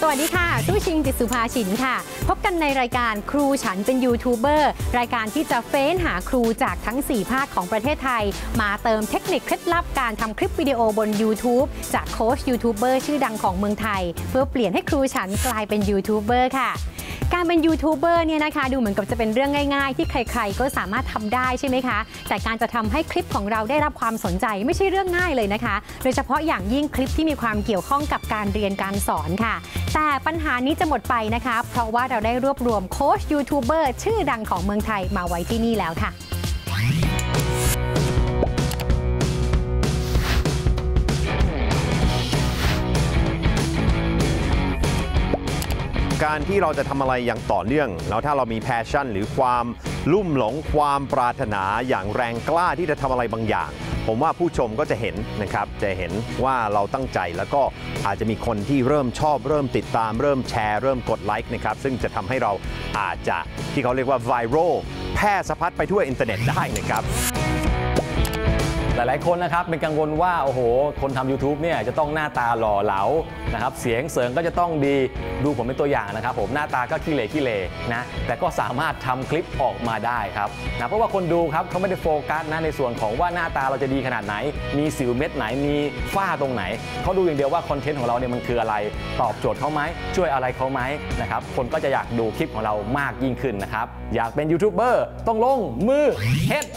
วัสดีค่ะตู้ชิงจิตสุภาฉินค่ะพบกันในรายการครูฉันเป็นยูทูบเบอร์รายการที่จะเฟ้นหาครูจากทั้ง4ภาคของประเทศไทยมาเติมเทคนิคเคล็ดลับการทำคลิปวิดีโอบน YouTube จากโค้ชยูทูบเบอร์ชื่อดังของเมืองไทยเพื่อเปลี่ยนให้ครูฉันกลายเป็นยูทูบเบอร์ค่ะการเป็นยูทูบเบอร์เนี่ยนะคะดูเหมือนกับจะเป็นเรื่องง่ายๆที่ใครๆก็สามารถทำได้ใช่ไหมคะแต่การจะทำให้คลิปของเราได้รับความสนใจไม่ใช่เรื่องง่ายเลยนะคะโดยเฉพาะอย่างยิ่งคลิปที่มีความเกี่ยวข้องกับการเรียนการสอนค่ะแต่ปัญหานี้จะหมดไปนะคะเพราะว่าเราได้รวบรวมโค้ชยูทูบเบอร์ชื่อดังของเมืองไทยมาไว้ที่นี่แล้วค่ะการที่เราจะทำอะไรอย่างต่อเนื่องแล้วถ้าเรามีแพชชั่นหรือความลุ่มหลงความปรารถนาอย่างแรงกล้าที่จะทำอะไรบางอย่างผมว่าผู้ชมก็จะเห็นนะครับจะเห็นว่าเราตั้งใจแล้วก็อาจจะมีคนที่เริ่มชอบเริ่มติดตามเริ่มแชร์เริ่มกดไลค์นะครับซึ่งจะทำให้เราอาจจะที่เขาเรียกว่าไวรัลแพร่สะพัดไปทั่วอินเทอร์เน็ตได้นะครับหลายๆคนนะครับเป็นกังวลว่าโอ้โหคนทำ YouTube เนี่ยจะต้องหน้าตาหล่อเหลานะครับเสียงเสริงก็จะต้องดีดูผมเป็นตัวอย่างนะครับผมหน้าตาก็ขี้เหร่นะแต่ก็สามารถทำคลิปออกมาได้ครับนะเพราะว่าคนดูครับเขาไม่ได้โฟกัสนะในส่วนของว่าหน้าตาเราจะดีขนาดไหนมีสิวเม็ดไหนมีฝ้าตรงไหนเขาดูอย่างเดียวว่าคอนเทนต์ของเราเนี่ยมันคืออะไรตอบโจทย์เขาไหมช่วยอะไรเขาไหมนะครับคนก็จะอยากดูคลิปของเรามากยิ่งขึ้นนะครับอยากเป็นยูทูบเบอร์ต้องลงมือเฮ็ด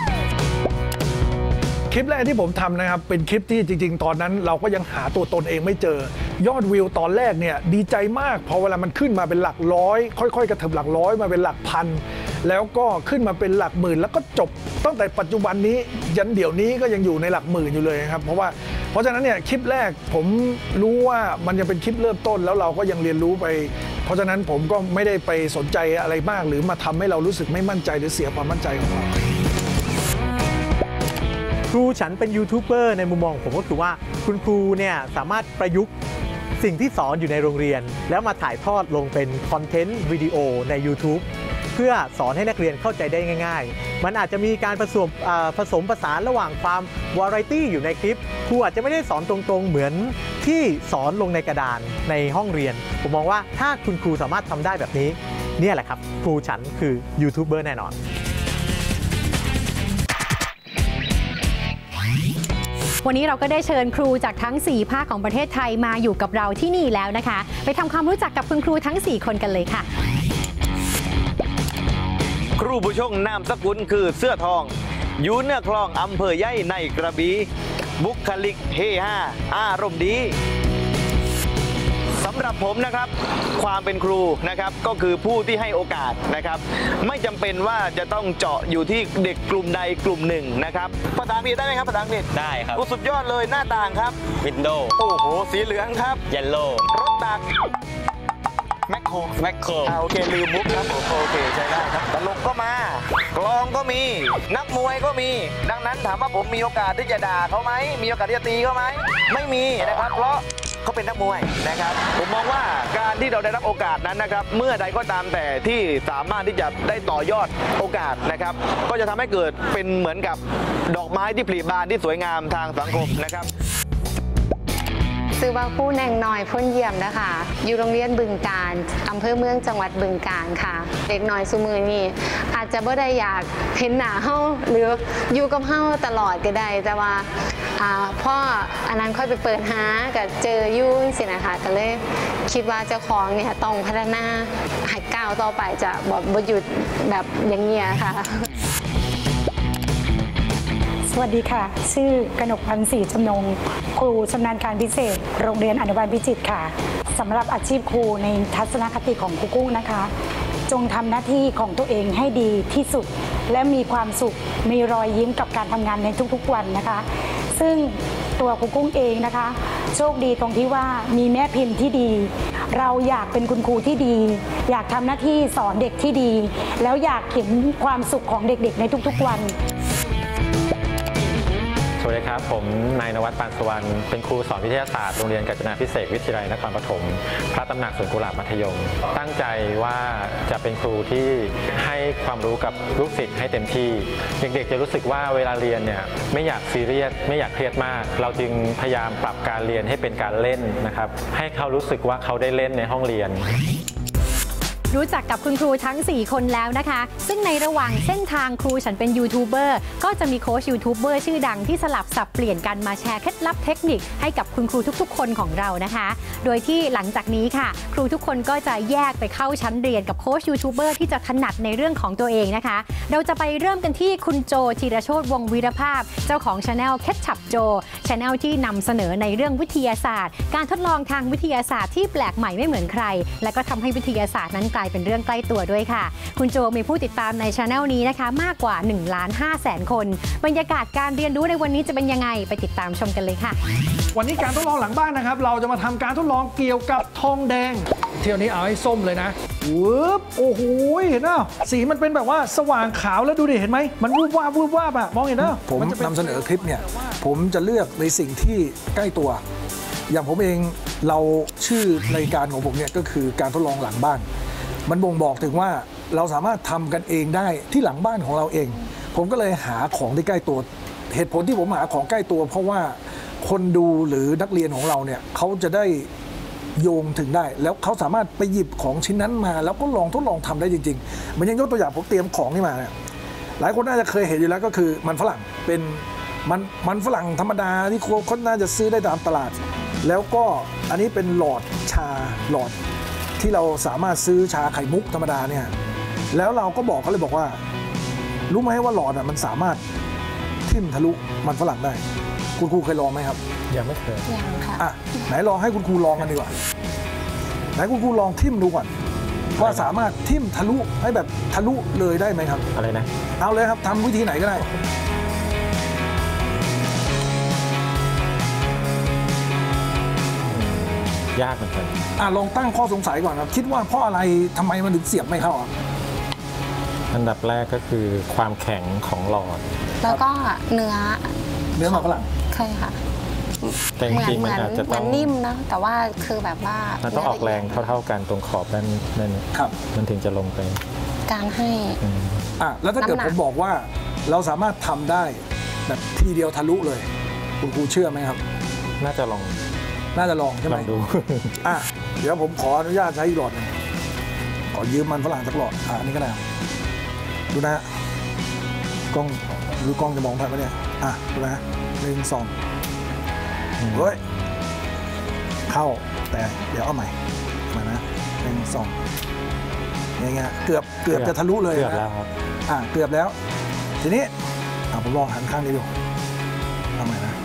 คลิปแรกที่ผมทำนะครับเป็นคลิปที่จริงๆตอนนั้นเราก็ยังหาตัวตนเองไม่เจอยอดวิวตอนแรกเนี่ยดีใจมากพอเวลามันขึ้นมาเป็นหลักร้อยค่อยๆกระเถิบหลักร้อยมาเป็นหลักพันแล้วก็ขึ้นมาเป็นหลักหมื่นแล้วก็จบตั้งแต่ปัจจุบันนี้ยันเดี๋ยวนี้ก็ยังอยู่ในหลักหมื่นอยู่เลยครับเพราะฉะนั้นเนี่ยคลิปแรกผมรู้ว่ามันยังเป็นคลิปเริ่มต้นแล้วเราก็ยังเรียนรู้ไปเพราะฉะนั้นผมก็ไม่ได้ไปสนใจอะไรมากหรือมาทำให้เรารู้สึกไม่มั่นใจหรือเสียความมั่นใจของเราครูฉันเป็นยูทูบเบอร์ในมุมมองผมก็คือว่าคุณครูเนี่ยสามารถประยุกต์สิ่งที่สอนอยู่ในโรงเรียนแล้วมาถ่ายทอดลงเป็นคอนเทนต์วิดีโอใน YouTube เพื่อสอนให้นักเรียนเข้าใจได้ง่ายๆมันอาจจะมีการผสมผสานระหว่างความวาไรตี้อยู่ในคลิปครูอาจจะไม่ได้สอนตรงๆเหมือนที่สอนลงในกระดานในห้องเรียนผมมองว่าถ้าคุณครูสามารถทำได้แบบนี้เนี่ยแหละครับครูฉันคือยูทูบเบอร์แน่นอนวันนี้เราก็ได้เชิญครูจากทั้ง4ภาคของประเทศไทยมาอยู่กับเราที่นี่แล้วนะคะไปทำความรู้จักกับคุณครูทั้ง4คนกันเลยค่ะครูผู้ชงนามสกุลคือเสื้อทองอยู่เนื้อคลองอำเภอใหญ่ในกระบี่บุคลิกเฮฮาอารมณ์ดีสำหรับผมนะครับความเป็นครูนะครับก็คือผู้ที่ให้โอกาสนะครับไม่จำเป็นว่าจะต้องเจาะอยู่ที่เด็กกลุ่มใดกลุ่มหนึ่งนะครับภาษาอังกฤษได้ไหมครับภาษาอังกฤษได้ครับสุดยอดเลยหน้าต่างครับ Window โอ้โหสีเหลืองครับ Yellow รถตักแมคโครโอเคลืมมุกครับโอเคใช้ได้ครับตลกก็มากลองก็มีนักมวยก็มีดังนั้นถามว่าผมมีโอกาสที่จะด่าเขาไหมมีโอกาสที่จะตีเขาไหมไม่มีนะครับเพราะเขาเป็นนักมวยนะครับผมมองว่าการที่เราได้รับโอกาสนั้นนะครับเมื่อใดก็ตามแต่ที่สามารถที่จะได้ต่อยอดโอกาสนะครับก็จะทำให้เกิดเป็นเหมือนกับดอกไม้ที่ผลิบานที่สวยงามทางสังคมนะครับซื้อว่าผู้แนงน้อยพ้นเยี่ยมนะคะอยู่โรงเรียนบึงกาฬอำเภอเมืองจังหวัดบึงกาฬค่ะเด็กน้อยซุมือนี่อาจจะบ่ได้อยากเห็นหน้าเฮาหรืออยู่กับเฮาตลอดก็ได้แต่ว่าพ่ออันนั้นค่อยไปเปิดหากับเจอยุ่งสินะคะก็เลยคิดว่าเจ้าของเนี่ยต้องพัฒนาให้ก้าวต่อไปจะบ่หยุดแบบอย่างเงี้ยค่ะสวัสดีค่ะชื่อกนกพันธ์ศรีจำนงครูชำนาญการพิเศษโรงเรียนอนุบาลพิจิตรค่ะสำหรับอาชีพครูในทัศนคติของครูกุ้งนะคะจงทำหน้าที่ของตัวเองให้ดีที่สุดและมีความสุขมีรอยยิ้มกับการทำงานในทุกๆวันนะคะซึ่งตัวครูกุ้งเองนะคะโชคดีตรงที่ว่ามีแม่พิมพ์ที่ดีเราอยากเป็นคุณครูที่ดีอยากทำหน้าที่สอนเด็กที่ดีแล้วอยากเห็นความสุขของเด็กๆในทุกๆวันสวัวัสดีครับผมนายนวัฒน์ปานสุวรรณเป็นครูสอนวิทยาศาสตร์โรงเรียนกาญจนาภิเษกวิทยาลัยนครปฐมพระตำหนักสวนกุหลาบมัธยมตั้งใจว่าจะเป็นครูที่ให้ความรู้กับลูกศิษย์ให้เต็มที่เด็กๆจะรู้สึกว่าเวลาเรียนเนี่ยไม่อยากซีเรียสไม่อยากเครียดมากเราจึงพยายามปรับการเรียนให้เป็นการเล่นนะครับให้เขารู้สึกว่าเขาได้เล่นในห้องเรียนรู้จักกับคุณครูทั้ง 4 คนแล้วนะคะซึ่งในระหว่างเส้นทางครูฉันเป็นยูทูบเบอร์ก็จะมีโค้ชยูทูบเบอร์ชื่อดังที่สลับสับเปลี่ยนกันมาแชร์เคล็ดลับเทคนิคให้กับคุณครูทุกๆคนของเรานะคะโดยที่หลังจากนี้ค่ะครูทุกคนก็จะแยกไปเข้าชั้นเรียนกับโค้ชยูทูบเบอร์ที่จะถนัดในเรื่องของตัวเองนะคะเราจะไปเริ่มกันที่คุณโจธีรโชติวงศ์วีรภาพเจ้าของ Channel เคทชับโจ Channel ที่นำเสนอในเรื่องวิทยาศาสตร์การทดลองทางวิทยาศาสตร์ที่แปลกใหม่ไม่เหมือนใครและก็ทำให้วิทยาศาสตร์นั้นกลายเป็นเรื่องใกล้ตัวด้วยค่ะคุณโจมีผู้ติดตามใน Channel นี้นะคะมากกว่า 1,500,000 คนบรรยากาศการเรียนรู้ในวันนี้จะเป็นยังไงไปติดตามชมกันเลยค่ะวันนี้การทดลองหลังบ้านนะครับเราจะมาทำการทดลองเกี่ยวกับทองแดงเที่ยวนี้เอาให้ส้มเลยนะวืบโอ้โหเห็นไหมสีมันเป็นแบบว่าสว่างขาวแล้วดูดิเห็นไหมมันวูบวาบวูบวาบอะมองเห็นไหมผมนำเสนอคลิปเนี่ยผมจะเลือกในสิ่งที่ใกล้ตัวอย่างผมเองเราชื่อรายการของผมเนี่ยก็คือการทดลองหลังบ้านมันบ่งบอกถึงว่าเราสามารถทำกันเองได้ที่หลังบ้านของเราเองผมก็เลยหาของที่ใกล้ตัวเหตุผลที่ผมหาของใกล้ตัวเพราะว่าคนดูหรือนักเรียนของเราเนี่ยเขาจะได้โยงถึงได้แล้วเขาสามารถไปหยิบของชิ้นนั้นมาแล้วก็ลองทดลองทำได้จริงๆมันยังยกตัวอย่างผมเตรียมของนี่มาเนี่ยหลายคนน่าจะเคยเห็นอยู่แล้วก็คือมันฝรั่งเป็นมันฝรั่งธรรมดาที่คนน่าจะซื้อได้ตามตลาดแล้วก็อันนี้เป็นหลอดชาหลอดที่เราสามารถซื้อชาไข่มุกธรรมดาเนี่ยแล้วเราก็บอกเขาเลยบอกว่ารู้ไหมว่าหลอดมันสามารถทิ่มทะลุมันฝรั่งได้คุณครูเคยลองไหมครับยังไม่เคยยังค่ะไหนลองให้คุณครูลองกันดีกว่าไหนคุณครูลองทิ่มดูก่อนว่าสามารถทิ่มทะลุให้แบบทะลุเลยได้ไหมครับอะไรนะเอาเลยครับทำวิธีไหนก็ได้ยากเหมือนกันลองตั้งข้อสงสัยก่อนครับคิดว่าเพราะอะไรทำไมมันถึงเสียบไม่เข้าอันดับแรกก็คือความแข็งของหลอดแล้วก็เนื้อมันฝรั่งใช่ค่ะแต่จริงๆมันอาจจะต้องนิ่มนะแต่ว่าคือแบบว่ามันต้องออกแรงเท่าๆกันตรงขอบนั่นมันถึงจะลงไปการให้แล้วถ้าเกิดผมบอกว่าเราสามารถทำได้แบบทีเดียวทะลุเลยคุณครูเชื่อไหมครับน่าจะลองใช่ไหมดูเดี๋ยวผมขออนุญาตใช้หลอดขอยืมมันฝรั่งสักหลอดอันนี้ก็ได้ดูนะกล้องดูกล้องจะมองทันไหมเนี่ยดูนะ1 2เฮ้ยเข้าแต่เดี๋ยวเอาใหม่มานะ1 2อย่างเงี้ยเกือบจะทะลุเลยเกือบแล้วครับเกือบแล้วทีนี้ผมลองหันข้างนี้ดูเอาใหม่นะ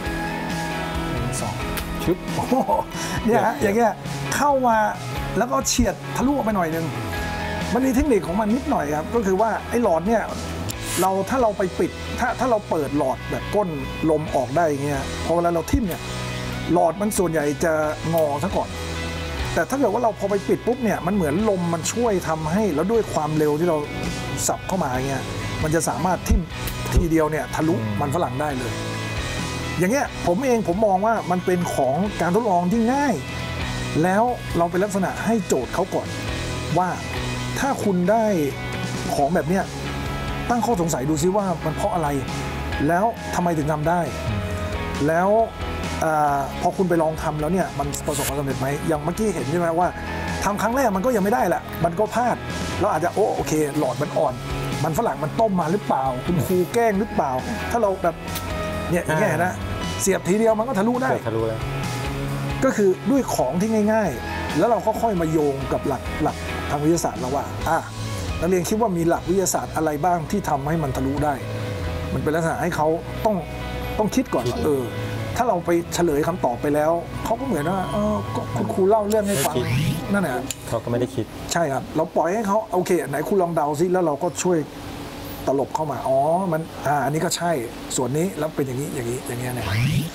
1 2ชึบเนี่ยอย่างเงี้ยเข้ามาแล้วก็เฉียดทะลุออกไปหน่อยนึงมันมีเทคนิคของมันนิดหน่อยครับก็คือว่าไอ้หลอดเนี่ยถ้าเราไปปิดถ้าเราเปิดหลอดแบบก้นลมออกได้อย่างเงี้ยพอเวลาเราทิ่มเนี่ยหลอดมันส่วนใหญ่จะงอซะก่อนแต่ถ้าเกิดว่าเราพอไปปิดปุ๊บเนี่ยมันเหมือนลมมันช่วยทำให้แล้วด้วยความเร็วที่เราสับเข้ามาอย่างเงี้ยมันจะสามารถทิ่มทีเดียวเนี่ยทะลุมันฝรั่งได้เลยอย่างเงี้ยผมมองว่ามันเป็นของการทดลองที่ง่ายแล้วเราเป็นลักษณะให้โจทย์เขาก่อนว่าถ้าคุณได้ของแบบเนี้ยตั้งข้อสงสัยดูซิว่ามันเพราะอะไรแล้วทำไมถึงทำได้แล้วพอคุณไปลองทำแล้วเนี่ยมันประสบความสำเร็จไหมอย่างเมื่อกี้เห็นใช่ไหมว่าทำครั้งแรกมันก็ยังไม่ได้แหละมันก็พลาดเราอาจจะโอเคหลอดมันอ่อนมันฝรั่งมันต้มมาหรือเปล่าคุณครูแกล้งหรือเปล่าถ้าเราแบบเนี่ยอย่างเงี้ยนะเสียบทีเดียวมันก็ทะลุได้ทะลุแล้วก็คือด้วยของที่ง่ายๆแล้วเราก็ค่อยมาโยงกับหลักทางวิทยาศาสตร์แล้วว่านักเรียนคิดว่ามีหลักวิทยาศาสตร์อะไรบ้างที่ทำให้มันทะลุได้มันเป็นลักษณะให้เขาต้องคิดก่อนว่าถ้าเราไปเฉลยคำตอบไปแล้วเขาก็เหมือนว่าคุณครูเล่าเรื่องให้ฟังนั่นแหละเขาก็ไม่ได้คิดใช่ครับเราปล่อยให้เขาโอเคไหนคุณลองเดาซิแล้วเราก็ช่วยตลบเข้ามามันอันนี้ก็ใช่ส่วนนี้แล้วเป็นอย่างนี้อย่างเงี้ยเนี่ย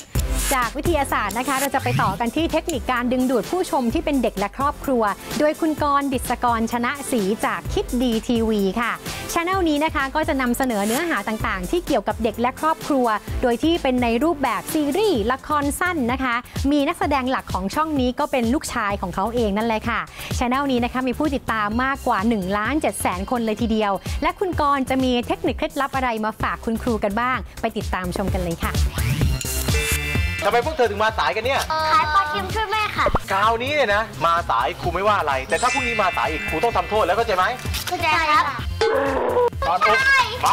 จากวิทยาศาสตร์นะคะเราจะไปต่อกันที่เทคนิคการดึงดูดผู้ชมที่เป็นเด็กและครอบครัวโดยคุณกรณ์ ดิษกร ชนะศรีจากคิดดีทีวีค่ะChannel นี้นะคะก็จะนำเสนอเนื้อหาต่างๆที่เกี่ยวกับเด็กและครอบครัวโดยที่เป็นในรูปแบบซีรีส์ละครสั้นนะคะมีนักแสดงหลักของช่องนี้ก็เป็นลูกชายของเขาเองนั่นแหละค่ะ Channel นี้นะคะมีผู้ติดตามมากกว่า 1,700,000 คนเลยทีเดียวและคุณกรณ์จะมีเทคนิคเคล็ดลับอะไรมาฝากคุณครูกันบ้างไปติดตามชมกันเลยค่ะทำไมพวกเธอถึงมาสายกันเนี่ยขายปลาเค็มช่วยแม่ค่ะคราวนี้เนี่ยนะมาสายครูไม่ว่าอะไรแต่ถ้าพรุ่งนี้มาสายอีกครูต้องทำโทษแล้วเข้าใจไหมเข้าใจครับตอนปุ๊บมา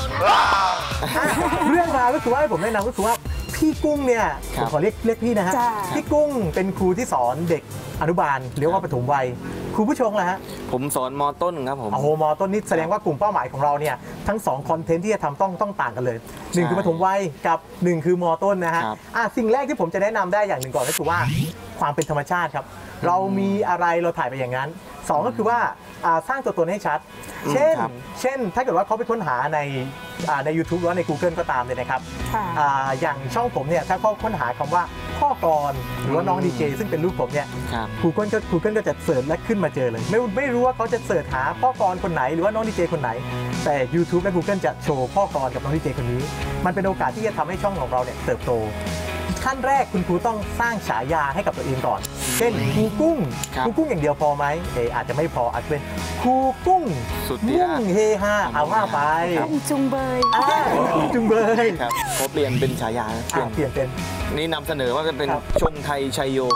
เรื่องราวก็คือว่าให้ผมแนะนำก็คือว่าพี่กุ้งเนี่ยผมขอเรียกพี่นะฮะพี่กุ้งเป็นครูที่สอนเด็กอนุบาลเรียกว่าปฐมวัยครูผู้ชงล่ะฮะผมสอนม.ต้นครับผมโอ้โหม.ต้นนี่แสดงว่ากลุ่มเป้าหมายของเราเนี่ยทั้ง2คอนเทนต์ที่จะทำต้องต่างกันเลย1คือปฐมวัยกับ1คือม.ต้นนะฮะสิ่งแรกที่ผมจะแนะนำได้อย่างหนึ่งก่อนก็คือว่าความเป็นธรรมชาติครับเรามีอะไรเราถ่ายไปอย่างนั้น2ก็คือว่าสร้างตัวตนให้ชัดเช่นถ้าเกิดว่าเขาไปค้นหาใน YouTube หรือว่าใน Google ก็ตามเลยนะครับอย่างช่องผมเนี่ยถ้าเขาค้นหาคำว่าพ่อกรหรือว่าน้องดีเจซึ่งเป็นลูกผมเนี่ย Google ก็จะเสิร์ชและขึ้นมาเจอเลยไม่รู้ว่าเขาจะเสิร์ชหาพ่อกรคนไหนหรือว่าน้องดีเจคนไหนแต่ YouTube และ Google จะโชว์พ่อกรกับน้องดีเจคนนี้มันเป็นโอกาสที่จะทำให้ช่องของเราเนี่ยเติบโตขั้นแรกคุณครูต้องสร้างฉายาให้กับตัวเองก่อนเช่นครูกุ้งอย่างเดียวพอไหมอาจจะไม่พออาจจะเป็นครูกุ้งมุ่งเฮฮาเอาว่าไปจุงเบยจุงเบยเขาเปลี่ยนเป็นฉายาเปลี่ยนเป็นนี่นำเสนอว่าจะเป็นชงไทยชัยโย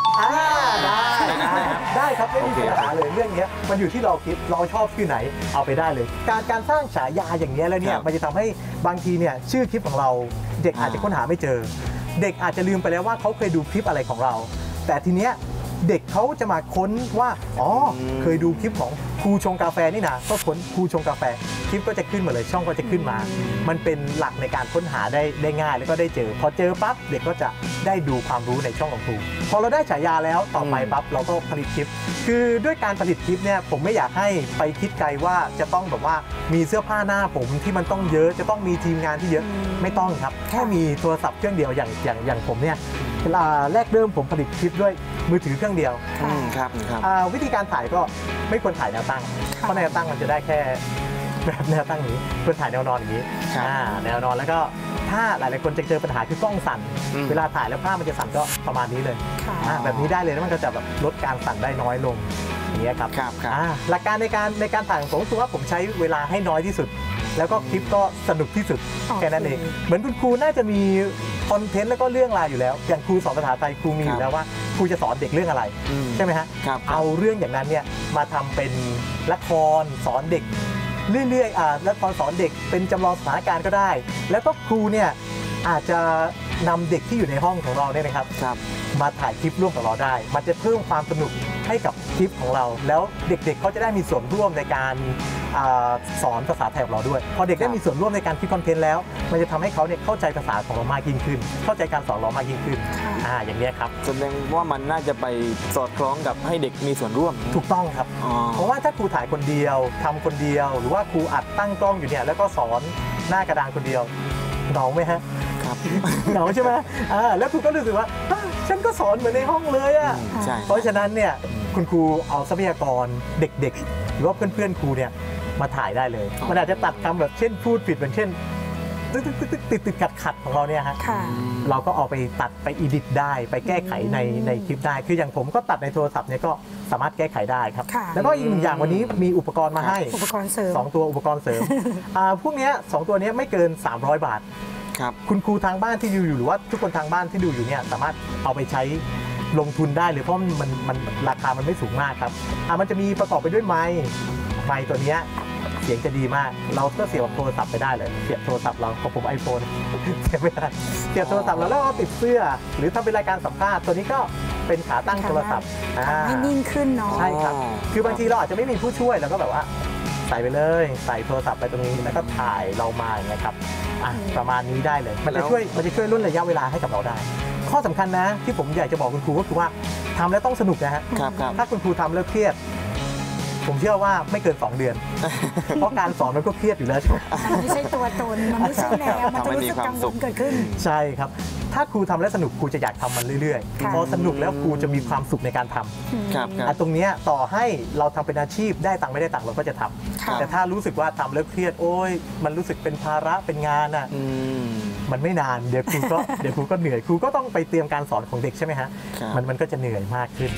ได้ครับไม่มีปัญหาเลยเรื่องนี้มันอยู่ที่เราคิดเราชอบชื่อไหนเอาไปได้เลยการสร้างฉายาอย่างนี้แล้วเนี่ยมันจะทำให้บางทีเนี่ยชื่อคลิปของเราเด็กอาจจะค้นหาไม่เจอเด็กอาจจะลืมไปแล้วว่าเขาเคยดูคลิปอะไรของเราแต่ทีเนี้ยเด็กเขาจะมาค้นว่าเคยดูคลิปของครูชงกาแฟนี่นะก็ค้นครูชงกาแฟคลิปก็จะขึ้นมาเลยช่องก็จะขึ้นมามันเป็นหลักในการค้นหาได้ง่ายแล้วก็ได้เจอพอเจอปั๊บเด็กก็จะได้ดูความรู้ในช่องของครูพอเราได้ฉายาแล้วต่อไปปั๊บเราก็ผลิตคลิปคือด้วยการผลิตคลิปเนี่ยผมไม่อยากให้ไปคิดไกลว่าจะต้องแบบว่ามีเสื้อผ้าหน้าผมที่มันต้องเยอะจะต้องมีทีมงานที่เยอะไม่ต้องครับแค่มีโทรศัพท์เครื่องเดียวอย่างผมเนี่ยแรกเริ่มผมผลิตคลิปด้วยมือถือเครื่องเดียวครับวิธีการถ่ายก็ไม่ควรถ่ายแนวตั้งเพราะแนวตั้งมันจะได้แค่แบบแนวตั้งนี้ควรถ่ายแนวนอนอย่างนี้แนวนอนแล้วก็ถ้าหลายๆคนจะเจอปัญหาคือกล้องสั่นเวลาถ่ายแล้วภาพมันจะสั่นก็ประมาณนี้เลยแบบนี้ได้เลยแล้วมันก็จะแบบลดการสั่นได้น้อยลงอย่างนี้ครับหลักการในการถ่ายของผมคือว่าผมใช้เวลาให้น้อยที่สุดแล้วก็คลิปก็สนุกที่สุดแค่นั้นเองเหมือนคุณครูน่าจะมีคอนเทนต์แล้วก็เรื่องราวอยู่แล้วอย่างครูสอนภาษาไทยครูมีอยู่แล้วว่าครูจะสอนเด็กเรื่องอะไรใช่ไหมฮะเอาเรื่องอย่างนั้นเนี่ยมาทำเป็นละครสอนเด็กเรื่อยๆละครสอนเด็กเป็นจำลองสถานการณ์ก็ได้แล้วก็ครูเนี่ยอาจจะนำเด็กที่อยู่ในห้องของเราเนี่ยนะครับมาถ่ายคลิปร่วมกับเราได้มันจะเพิ่มความสนุกให้กับคลิปของเราแล้วเด็กๆเขาจะได้มีส่วนร่วมในการสอนภาษาไทยของเราด้วยพอเด็กได้มีส่วนร่วมในการคิดคอนเทนต์แล้วมันจะทำให้เขาเนี่ยเข้าใจภาษาของเรามากยิ่งขึ้นเข้าใจการสอนเรามากยิ่งขึ้นอย่างนี้ครับแสดงว่ามันน่าจะไปสอดคล้องกับให้เด็กมีส่วนร่วมถูกต้องครับเพราะว่าถ้าครูถ่ายคนเดียวทำคนเดียวหรือว่าครูอัดตั้งกล้องอยู่เนี่ยแล้วก็สอนหน้ากระดานคนเดียวเหงาไหมฮะเหงาใช่ไหมแล้วครูก็รู้สึกว่าฉันก็สอนเหมือนในห้องเลยอ่ะเพราะฉะนั้นเนี่ยคุณครูเอาทรัพยากรเด็กๆหรือว่าเพื่อนๆครูเนี่ยมาถ่ายได้เลยมันอาจจะตัดคำแบบเช่นพูดผิดเหมือนเช่นติดขัดของเราเนี่ยฮะเราก็เอาไปตัดไปอีดิทได้ไปแก้ไขในคลิปได้คืออย่างผมก็ตัดในโทรศัพท์เนี่ยก็สามารถแก้ไขได้ครับแล้วก็อีกอย่างวันนี้มีอุปกรณ์มาให้อุปกรณ์เสริม 2ตัวอุปกรณ์เสริมพวกนี้2ตัวนี้ไม่เกิน300 บาทคุณครูทางบ้านที่ดูอยู่หรือว่าทุกคนทางบ้านที่ดูอยู่เนี่ยสามารถเอาไปใช้ลงทุนได้เลยเพราะมันราคามันไม่สูงมากครับมันจะมีประกอบไปด้วยไมค์ตัวนี้เสียงจะดีมากเราก็เสียบโทรศัพท์ไปได้เลยเสียบโทรศัพท์เราของผม iPhone เสียบไม่ได้เสียบโทรศัพท์แล้วก็ติดเสื้อหรือทำเป็นรายการสัมภาษณ์ตัวนี้ก็เป็นขาตั้งโทรศัพท์ให้นิ่งขึ้นเนาะใช่ครับคือบางทีเราอาจจะไม่มีผู้ช่วยเราก็แบบว่าใส่ไปเลยใส่โทรศัพท์ไปตรงนี้แล้วก็ถ่ายเรามาอย่างเงี้ยครับประมาณนี้ได้เลยมันจะช่วยลดระยะเวลาให้กับเราได้ข้อสำคัญนะที่ผมอยากจะบอกคุณครูก็คือว่าทำแล้วต้องสนุกนะฮะถ้าคุณครูทำแล้วเครียดผมเชื่อว่าไม่เกิน2 เดือนเพราะการสอนมันก็เครียดอยู่แล้วใช่ไหมไม่ใช่ตัวตนมันไม่ใช่แนวมันจะรู้สึกกังวลเกิดขึ้นใช่ครับถ้าครูทำแล้วสนุกครูจะอยากทำมันเรื่อยๆพอสนุกแล้วครูจะมีความสุขในการทำครับตรงนี้ต่อให้เราทำเป็นอาชีพได้ตังค์ไม่ได้ตังค์เราก็จะทำแต่ถ้ารู้สึกว่าทำแล้วเครียดโอ้ยมันรู้สึกเป็นภาระเป็นงานอ่ะมันไม่นานเดี๋ยวครูก็ เดี๋ยวครูก็เหนื่อยครูก็ต้องไปเตรียมการสอนของเด็กใช่ไหมฮะมันก็จะเหนื่อยมากขึ้น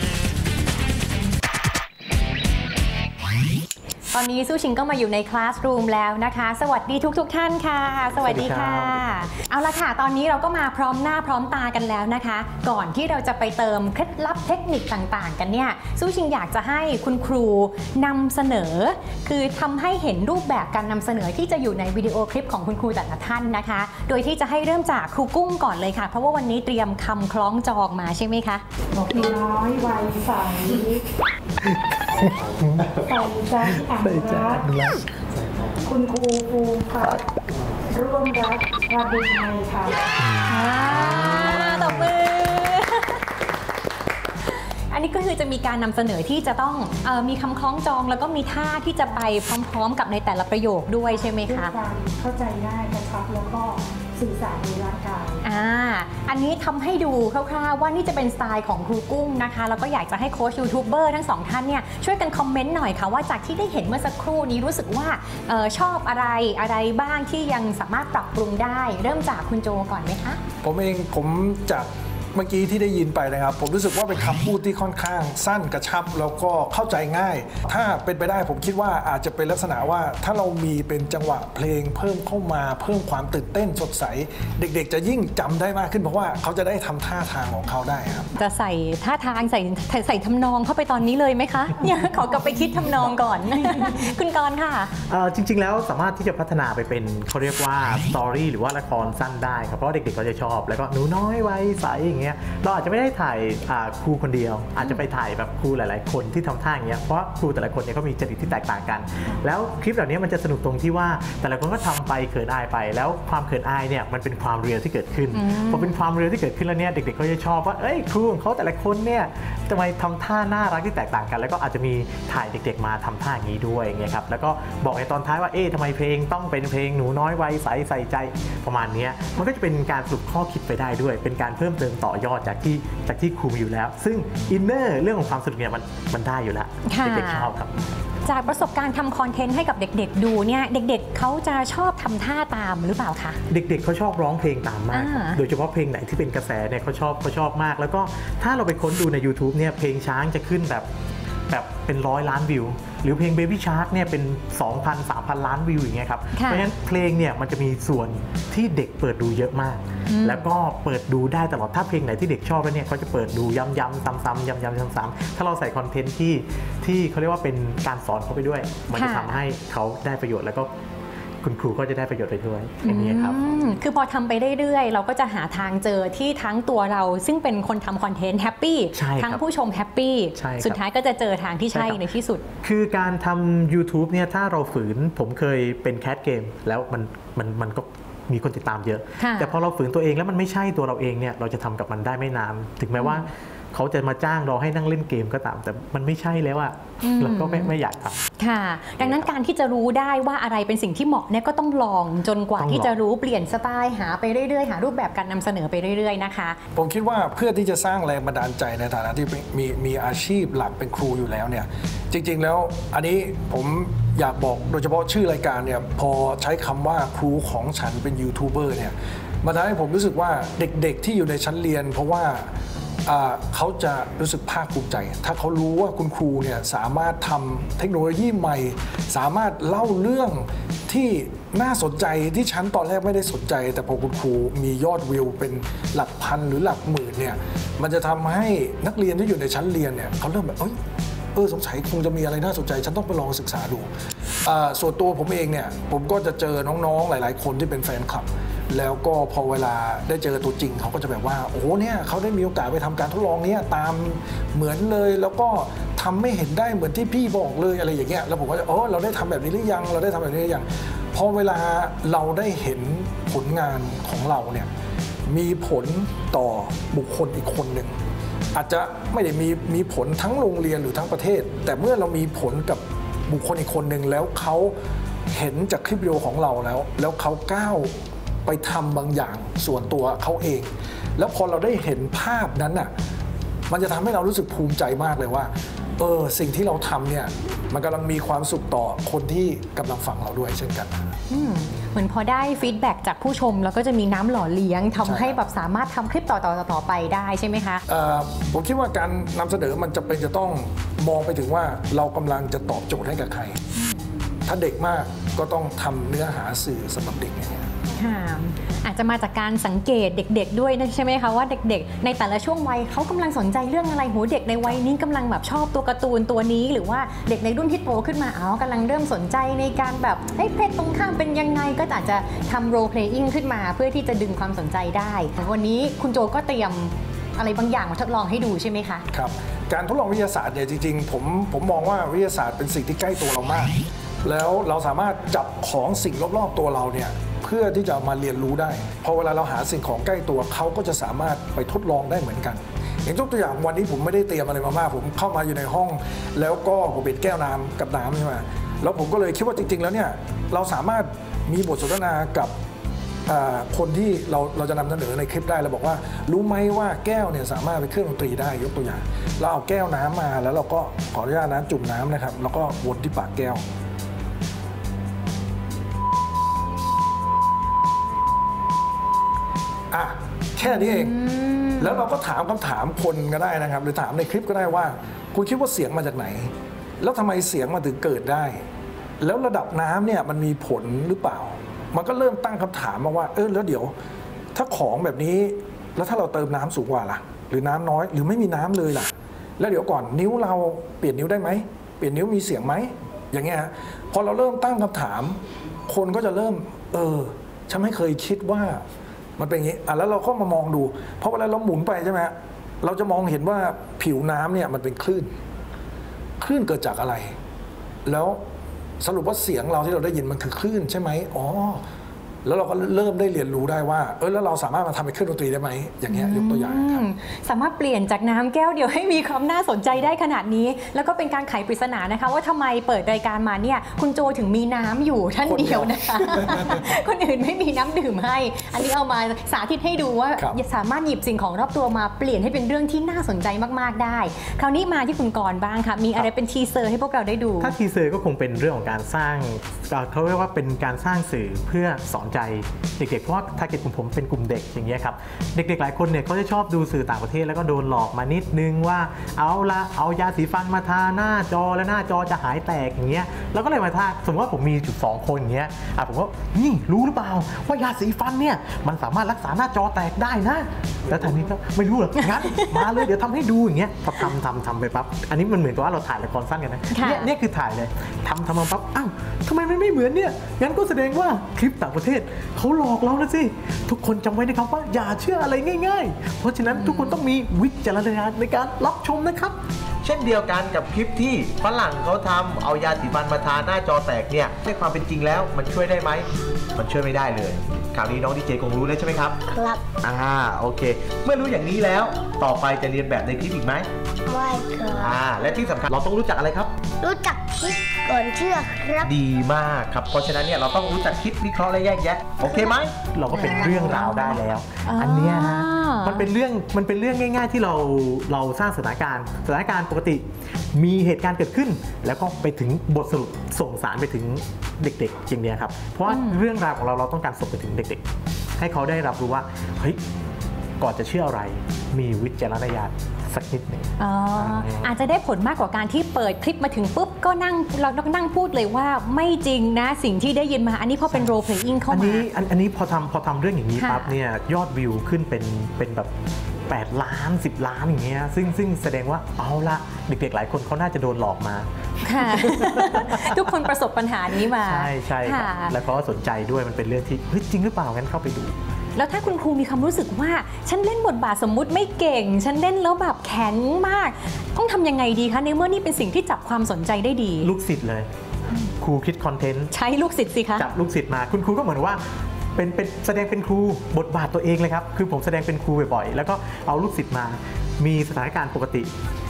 ตอนนี้สู้ชิงก็มาอยู่ในคลาสรูมแล้วนะคะ สวัสดีทุกท่านค่ะสวัสดีค่ะเอาละค่ะตอนนี้เราก็มาพร้อมหน้าพร้อมตากันแล้วนะคะก่อนที่เราจะไปเติมเคล็ดลับเทคนิคต่างๆกันเนี่ยสู้ชิงอยากจะให้คุณครูนำเสนอคือทำให้เห็นรูปแบบการนำเสนอที่จะอยู่ในวิดีโอคลิปของคุณครูแต่ละท่านนะคะโดยที่จะให้เริ่มจากครูกุ้งก่อนเลยค่ะเพราะว่าวันนี้เตรียมคำคล้องจองมาใช่ไหมคะน้อยวัยใสใส่ใจอ่านรักคุณครูภูมิค่ะร่วมรักพระบิดาค่ะตบมืออันนี้ก็คือจะมีการนำเสนอที่จะต้องมีคำคล้องจองแล้วก็มีท่าที่จะไปพร้อมๆกับในแต่ละประโยคด้วยใช่ไหมคะเข้าใจง่ายกระชับแล้วก็สื่อสารในร่างกายอันนี้ทำให้ดูคร่าวๆว่านี่จะเป็นสไตล์ของครูกุ้งนะคะแล้วก็อยากจะให้โค้ชยูทูบเบอร์ทั้งสองท่านเนี่ยช่วยกันคอมเมนต์หน่อยค่ะว่าจากที่ได้เห็นเมื่อสักครู่นี้รู้สึกว่าชอบอะไรบ้างที่ยังสามารถปรับปรุงได้เริ่มจากคุณโจก่อนไหมคะผมจากเมื่อกี้ที่ได้ยินไปนะครับผมรู้สึกว่าเป็นคำพูดที่ค่อนข้างสั้นกระชับแล้วก็เข้าใจง่ายถ้าเป็นไปได้ผมคิดว่าอาจจะเป็นลักษณะว่าถ้าเรามีเป็นจังหวะเพลงเพิ่มเข้ามาเพิ่มความตื่นเต้นสดใสเด็กๆจะยิ่งจำได้มากขึ้นเพราะว่าเขาจะได้ทำท่าทางของเขาได้ครับจะใส่ท่าทางใส่ทำนองเข้าไปตอนนี้เลยไหมคะขอกลับไปคิดทำนองก่อน คุณกรณ์ค่ะจริงๆแล้วสามารถที่จะพัฒนาไปเป็นเขาเรียกว่าสตอรี่หรือว่าละครสั้นได้ครับเพราะเด็กๆก็จะชอบแล้วก็หนูน้อยวัยใสเราอาจจะไม่ได้ถ่ายครูคนเดียวอาจจะไปถ่ายแบบครูหลายๆคนที่ทำท่าอย่างเงี้ยเพราะครูแต่ละคนเนี่ยก็มีจริตที่แตกต่างกันแล้วคลิปเหล่านี้มันจะสนุกตรงที่ว่าแต่ละคนก็ทำไปเขินอายไปแล้วความเขินอายเนี่ยมันเป็นความเรียลที่เกิดขึ้นพอเป็นความเรียลที่เกิดขึ้นแล้วเนี่ยเด็กๆก็จะชอบว่าเอ้ยครูของเขาแต่ละคนเนี่ยทำไมทำท่าน่ารักที่แตกต่างกันแล้วก็อาจจะมีถ่ายเด็กๆมาทำท่าอย่างนี้ด้วยอย่างเงี้ยครับแล้วก็บอกในตอนท้ายว่าทำไมเพลงต้องเป็นเพลงหนูน้อยวัยใสใส่ใจประมาณนี้มันก็จะเป็นการสรุปข้อคิดไปได้ด้วยเป็นการเพิ่มเติมต่อยอดจากที่ครูมีอยู่แล้วซึ่งอินเนอร์เรื่องของความสนุกเนี่ยมันได้อยู่แล้วเด็กๆชอบครับจากประสบการณ์ทำคอนเทนต์ให้กับเด็กๆดูเนี่ยเด็กๆเขาจะชอบทำท่าตามหรือเปล่าคะเด็กๆเขาชอบร้องเพลงตามมากโดยเฉพาะเพลงไหนที่เป็นกระแสเนี่ยเขาชอบมากแล้วก็ถ้าเราไปค้นดูใน YouTube เนี่ยเพลงช้างจะขึ้นแบบเป็น100 ล้านวิวหรือเพลง Baby Shark เนี่ยเป็น 2,000-3,000 ล้านวิวอย่างเงี้ยครับเพราะฉะนั้นเพลงเนี่ยมันจะมีส่วนที่เด็กเปิดดูเยอะมากแล้วก็เปิดดูได้ตลอดถ้าเพลงไหนที่เด็กชอบแล้วเนี่ยเขาจะเปิดดูย้ำๆซ้ำๆย้ำๆซ้ำๆถ้าเราใส่คอนเทนต์ที่เขาเรียกว่าเป็นการสอนเขาไปด้วยมันจะทำให้เขาได้ประโยชน์แล้วก็คุณครูก็จะได้ประโยชน์ไปด้วยอย่างนี้ครับคือพอทำไปเรื่อยๆเราก็จะหาทางเจอที่ทั้งตัวเราซึ่งเป็นคนทำคอนเทนต์แฮปปี้ทั้งผู้ชมแฮปปี้สุดท้ายก็จะเจอทางที่ใช่ในที่สุดคือการทำ YouTube เนี่ยถ้าเราฝืนผมเคยเป็นแคสเกมแล้วมันก็มีคนติดตามเยอะแต่พอเราฝืนตัวเองแล้วมันไม่ใช่ตัวเราเองเนี่ยเราจะทำกับมันได้ไม่นานถึงแม้ว่าเขาจะมาจ้างเราให้นั่งเล่นเกมก็ตามแต่มันไม่ใช่แล้วอะเราก็ไม่อยากทำค่ะดังนั้นการที่จะรู้ได้ว่าอะไรเป็นสิ่งที่เหมาะเนี่ยก็ต้องลองจนกว่าที่จะรู้เปลี่ยนสไตล์หาไปเรื่อยๆหารูปแบบการนำเสนอไปเรื่อยๆนะคะผมคิดว่าเพื่อที่จะสร้างแรงบันดาลใจในฐานะที่มีอาชีพหลักเป็นครูอยู่แล้วเนี่ยจริงๆแล้วอันนี้ผมอยากบอกโดยเฉพาะชื่อรายการเนี่ยพอใช้คำว่าครูของฉันเป็นยูทูบเบอร์เนี่ยมันทำให้ผมรู้สึกว่าเด็กๆที่อยู่ในชั้นเรียนเพราะว่าเขาจะรู้สึกภาคภูมิใจถ้าเขารู้ว่าคุณครูเนี่ยสามารถทำเทคโนโลยีใหม่สามารถเล่าเรื่องที่น่าสนใจที่ฉันตอนแรกไม่ได้สนใจแต่พอคุณครูมียอดวิวเป็นหลักพันหรือหลักหมื่นเนี่ยมันจะทำให้นักเรียนที่อยู่ในชั้นเรียนเนี่ยเขาเริ่มแบบสงสัยคงจะมีอะไรน่าสนใจฉันต้องไปลองศึกษาดูส่วนตัวผมเองเนี่ยผมก็จะเจอน้องๆหลายๆคนที่เป็นแฟนคลับแล้วก็พอเวลาได้เจอตัวจริงเขาก็จะแบบว่าโอ้โหเนี่ยเขาได้มีโอกาสไปทำการทดลองนี้ตามเหมือนเลยแล้วก็ทำไม่เห็นได้เหมือนที่พี่บอกเลยอะไรอย่างเงี้ยแล้วผมก็จะเราได้ทำแบบนี้หรือยังเราได้ทำแบบนี้หรือยังพอเวลาเราได้เห็นผลงานของเราเนี่ยมีผลต่อบุคคลอีกคนหนึ่งอาจจะไม่ได้มีผลทั้งโรงเรียนหรือทั้งประเทศแต่เมื่อเรามีผลกับบุคคลอีกคนหนึ่งแล้วเขาเห็นจากคลิปวิดีโอของเราแล้วเขาก้าวไปทำบางอย่างส่วนตัวเขาเอง แล้วพอเราได้เห็นภาพนั้นน่ะมันจะทำให้เรารู้สึกภูมิใจมากเลยว่าสิ่งที่เราทำเนี่ยมันกำลังมีความสุขต่อคนที่กำลังฟังเราด้วยเช่นกันเหมือนพอได้ฟีดแบ็กจากผู้ชมแล้วก็จะมีน้ำหล่อเลี้ยงทำให้แบบสามารถทำคลิปต่อไปได้ใช่ไหมคะผมคิดว่าการนำเสนอมันจะต้องมองไปถึงว่าเรากำลังจะตอบโจทย์ให้กับใครถ้าเด็กมากก็ต้องทำเนื้อหาสื่อสำหรับเด็กอย่างเงี้ยอาจจะมาจากการสังเกตเด็กๆด้วยนะใช่ไหมคะว่าเด็กๆในแต่ละช่วงวัยเขากำลังสนใจเรื่องอะไรเด็กในวัยนี้กำลังแบบชอบตัวการ์ตูนตัวนี้หรือว่าเด็กในรุ่นที่โตขึ้นมากำลังเริ่มสนใจในการแบบเพศตรงข้ามเป็นยังไงก็อาจจะทำ role playing ขึ้นมาเพื่อที่จะดึงความสนใจได้วันนี้คุณโจก็เตรียมอะไรบางอย่างมาทดลองให้ดูใช่ไหมคะครับการทดลองวิทยาศาสตร์เนี่ยจริงๆผมมองว่าวิทยาศาสตร์เป็นสิ่งที่ใกล้ตัวเรามากแล้วเราสามารถจับของสิ่งรอบๆตัวเราเนี่ยเพื่อที่จะมาเรียนรู้ได้พอเวลาเราหาสิ่งของใกล้ตัวเขาก็จะสามารถไปทดลองได้เหมือนกันอย่างยกตัวอย่างวันนี้ผมไม่ได้เตรียมอะไรมามากผมเข้ามาอยู่ในห้องแล้วก็ผมเป็นแก้วน้ำกับน้ำใช่ไหมแล้วผมก็เลยคิดว่าจริงๆแล้วเนี่ยเราสามารถมีบทสนทนากับคนที่เราจะนำเสนอในคลิปได้เราบอกว่ารู้ไหมว่าแก้วเนี่ยสามารถเป็นเครื่องดนตรีได้ยกตัวอย่างเราเอาแก้วน้ำมาแล้วเราก็ขออนุญาตนะจุ่มน้ำนะครับแล้วก็วนที่ปากแก้วแค่นี้เองแล้วเราก็ถามคำถามคนก็ได้นะครับหรือถามในคลิปก็ได้ว่าคุณคิดว่าเสียงมาจากไหนแล้วทำไมเสียงมาถึงเกิดได้แล้วระดับน้ำเนี่ยมันมีผลหรือเปล่ามันก็เริ่มตั้งคำถามมาว่าแล้วเดี๋ยวถ้าของแบบนี้แล้วถ้าเราเติมน้ำสูงกว่าล่ะหรือน้ำน้อยหรือไม่มีน้ำเลยล่ะแล้วเดี๋ยวก่อนนิ้วเราเปลี่ยนนิ้วได้ไหมเปลี่ยนนิ้วมีเสียงไหมอย่างเงี้ยพอเราเริ่มตั้งคำถามคนก็จะเริ่มฉันไม่เคยคิดว่ามันเป็นอย่างนี้แล้วเราก็มามองดูเพราะเวลาเราหมุนไปใช่ไหมเราจะมองเห็นว่าผิวน้ำเนี่ยมันเป็นคลื่นเกิดจากอะไรแล้วสรุปว่าเสียงเราที่เราได้ยินมันคือคลื่นใช่ไหมแล้วเราก็เริ่มได้เรียนรู้ได้ว่าแล้วเราสามารถมาทำเป็นเครื่องดนตรีได้ไหมอย่างเงี้ยยกตัวอย่างครับสามารถเปลี่ยนจากน้ำแก้วเดียวให้มีความน่าสนใจได้ขนาดนี้แล้วก็เป็นการไขปริศนานะคะว่าทำไมเปิดรายการมาเนี่ยคุณโจถึงมีน้ำอยู่ท่านเดียวนะคะ คนอื่นไม่มีน้ำดื่มให้อันนี้เอามาสาธิตให้ดูว่าสามารถหยิบสิ่งของรอบตัวมาเปลี่ยนให้เป็นเรื่องที่น่าสนใจมากๆได้คราวนี้มาที่คุณกรณ์บ้างค่ะมีอะไรเป็นทีเซอร์ให้พวกเราได้ดูถ้าทีเซอร์ก็คงเป็นเรื่องของการสร้างเขาเรียกว่าเป็นการสร้างสื่อเพื่อสอนใจเด็กๆเพราะว่าทาร์เก็ตของผมเป็นกลุ่มเด็กอย่างเงี้ยครับเด็กๆหลายคนเนี่ยเขาจะชอบดูสื่อต่างประเทศแล้วก็โดนหลอกมานิดนึงว่าเอายาสีฟันมาทาหน้าจอแล้วหน้าจอจะหายแตกอย่างเงี้ยแล้วก็เลยมาทาสมมติว่าผมมีจุด2คนอย่างเงี้ยผมก็นี่รู้หรือเปล่าว่ายาสีฟันเนี่ยมันสามารถรักษาหน้าจอแตกได้นะแล้วทางนี้ก็ไม่รู้หรอกงั้นมาเลยเดี๋ยวทำให้ดูอย่างเงี้ยพอทำไปปั๊บอันนี้มันเหมือนกับว่าเราถ่ายละครสั้นกันนะเนี่ยคือถ่ายเลยทำมาปั๊บทำไมมันไม่เหมือนเนี่ยงั้นก็แสดงว่าคลิปต่างประเทศเขาหลอกเรานะสิทุกคนจำไว้นะครับว่าอย่าเชื่ออะไรง่ายๆเพราะฉะนั้นทุกคนต้องมีวิจารณญาณในการรับชมนะครับเช่นเดียวกันกับคลิปที่ฝรั่งเขาทำเอายาสีฟันมาทาหน้าจอแตกเนี่ยในความเป็นจริงแล้วมันช่วยได้ไหมมันช่วยไม่ได้เลยคราวนี้น้องดีเจคงรู้แล้วใช่ไหมครับครับโอเคเมื่อรู้อย่างนี้แล้วต่อไปจะเรียนแบบในคลิปอีกไหมไม่ครับและที่สำคัญเราต้องรู้จักอะไรครับรู้จักคิดก่อนเชื่อครับดีมากครับเพราะฉะนั้นเนี่ยเราต้องรู้จักคิดวิเคราะห์และแยกแยะโอเคไหมเราก็เป็นเรื่องราวได้แล้วอันนี้นะมันเป็นเรื่องง่ายๆที่เราสร้างสถานการณ์ปกติมีเหตุการณ์เกิดขึ้นแล้วก็ไปถึงบทสรุปส่งสารไปถึงเด็กๆจริงเนี่ยครับเพราะเรื่องราวของเราต้องการส่งไปถึงเด็กๆให้เขาได้รับรู้ว่าเฮ้ยก่อนจะเชื่ออะไรมีวิจารณญาณสักนิดหนึ่งอาจจะได้ผลมากกว่าการที่เปิดคลิปมาถึงปุ๊บก็เราต้องนั่งพูดเลยว่าไม่จริงนะสิ่งที่ได้ยินมาอันนี้เพราะเป็น role playing เข้ามาอันนี้พอทำเรื่องอย่างนี้ปั๊บเนี่ยยอดวิวขึ้นเป็นแบบ8 ล้าน10 ล้านอย่างเงี้ยซึ่งแสดงว่าเอาละเด็กๆหลายคนเขาน่าจะโดนหลอกมาค่ะ ทุกคนประสบปัญหานี้มาใช่ค่ะแล้วก็สนใจด้วยมันเป็นเรื่องที่เฮ้ยจริงหรือเปล่างั้นเข้าไปดูแล้วถ้าคุณครูมีความรู้สึกว่าฉันเล่นบทบาทสมมุติไม่เก่งฉันเล่นแล้วแบบแข็งมากต้องทำยังไงดีคะในเมื่อนี่เป็นสิ่งที่จับความสนใจได้ดีลูกศิษย์เลยครูคิดคอนเทนต์ใช้ลูกศิษย์สิคะจับลูกศิษย์มาคุณครูก็เหมือนว่าเป็นแสดงเป็นครูบทบาทตัวเองเลยครับคือผมแสดงเป็นครูบ่อยๆแล้วก็เอาลูกศิษย์มามีสถานการณ์ปกติ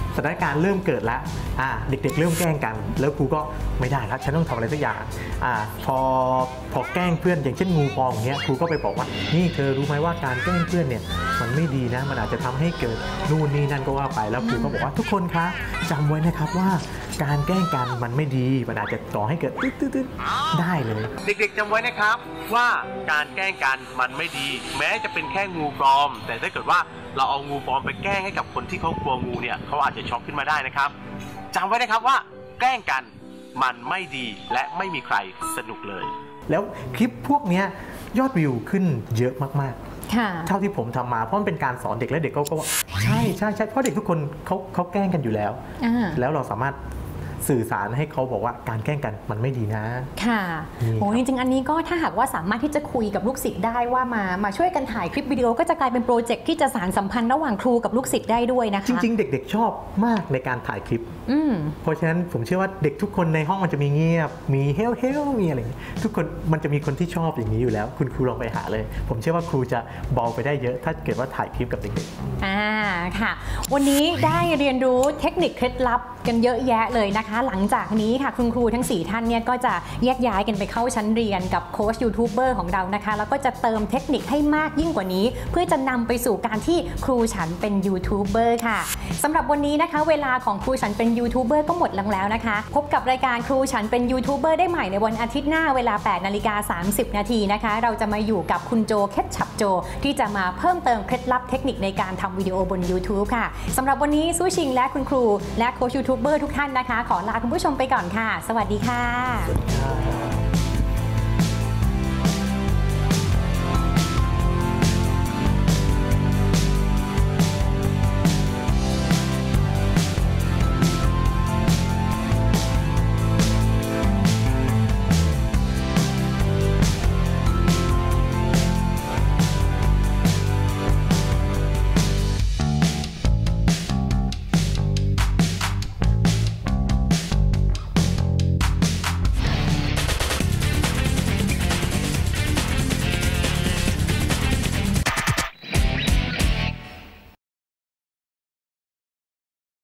สถานการณ์เริ่มเกิดแล้วเด็กๆเริ่มแกล้งกันแล้วครูก็ไม่ได้แล้วฉันต้องทำอะไรสักอย่างพอแกล้งเพื่อนอย่างเช่นงูปองอย่างเงี้ยครูก็ไปบอกว่านี่เธอรู้ไหมว่าการแกล้งเพื่อนเนี่ยมันไม่ดีนะมันอาจจะทำให้เกิดนู่นนี่นั่นก็ว่าไปแล้วครูก็บอกว่าทุกคนคะจำไว้นะครับว่าการแกล้งกันมันไม่ดีมันอาจจะก่อให้เกิดตึ๊ดๆได้เลยเด็กๆจำไว้นะครับว่าการแกล้งกันมันไม่ดีแม้จะเป็นแค่งูปลอมแต่ถ้าเกิดว่าเราเอางูปลอมไปแกล้งให้กับคนที่เขากลัวงูเนี่ยเขาอาจจะช็อกขึ้นมาได้นะครับจำไว้นะครับว่าแกล้งกันมันไม่ดีและไม่มีใครสนุกเลยแล้วคลิปพวกนี้ยอดวิวขึ้นเยอะมากๆเท่าที่ผมทำมาเพราะมันเป็นการสอนเด็กและเด็กก็ว่าใช่เพราะเด็กทุกคนเขาแกล้งกันอยู่แล้วแล้วเราสามารถสื่อสารให้เขาบอกว่าการแกล้งกันมันไม่ดีนะค่ะโอ้จริงๆอันนี้ก็ถ้าหากว่าสามารถที่จะคุยกับลูกศิษย์ได้ว่ามาช่วยกันถ่ายคลิปวิดีโอก็จะกลายเป็นโปรเจกต์ที่จะสานสัมพันธ์ระหว่างครูกับลูกศิษย์ได้ด้วยนะคะจริงๆเด็กๆชอบมากในการถ่ายคลิปเพราะฉะนั้นผมเชื่อว่าเด็กทุกคนในห้องมันจะมีเงียบมีเฮลมีอะไรอย่างนี้ทุกคนมันจะมีคนที่ชอบอย่างนี้อยู่แล้วคุณครูลองไปหาเลยผมเชื่อว่าครูจะเบาไปได้เยอะถ้าเกิดว่าถ่ายคลิปกับเด็กๆค่ะวันนี้ได้เรียนรู้เทคนิคเคล็ดลับกันเยอะแยะเลยนะคะหลังจากนี้ค่ะคุณครูทั้ง4ท่านเนี่ยก็จะแยกย้ายกันไปเข้าชั้นเรียนกับโค้ชยูทูบเบอร์ของเรานะคะแล้วก็จะเติมเทคนิคให้มากยิ่งกว่านี้เพื่อจะนำไปสู่การที่ครูฉันเป็นยูทูบเบอร์ค่ะสำหรับวันนี้นะคะเวลาของครูฉันเป็นยูทูบเบอร์ก็หมดลงแล้วนะคะพบกับรายการครูฉันเป็นยูทูบเบอร์ได้ใหม่ในวันอาทิตย์หน้าเวลา 8:30 นาทีนะคะเราจะมาอยู่กับคุณโจเคล็ดฉับโจที่จะมาเพิ่มเติมเคล็ดลับเทคนิคในการทำวิดีโอบน YouTube ค่ะสำหรับวันนี้ซู่ชิงและคุณครูและโค้ชยูทูบเบอร์ทุกท่านนะคะขอลาคุณผู้ชมไปก่อนค่ะสวัสดีค่ะ